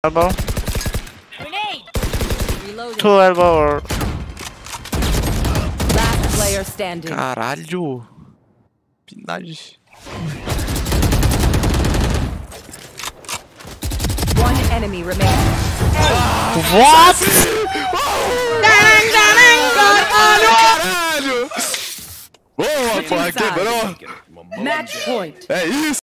Elbow. Reloading. Two elbow or... Last player standing. Caralho. Pinagem. One enemy remaining. What? Caralho! Boa, porra, quebrou! Match point. É isso!